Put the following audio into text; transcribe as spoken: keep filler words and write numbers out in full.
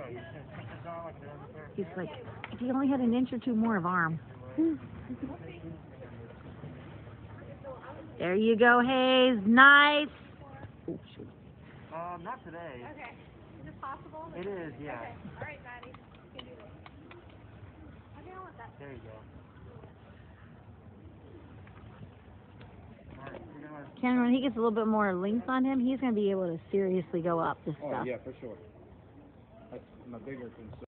He's like, if he only had an inch or two more of arm. There you go, Hayes. Nice. Oh, shoot. Um, not today. Okay. Is it possible? It is, yeah. Okay. All right, Maddie. You can do this. Okay, I want that. There you go. Alright, we're gonna... Ken, when he gets a little bit more length on him, he's going to be able to seriously go up this Oh, stuff. yeah, for sure. That's my bigger concern.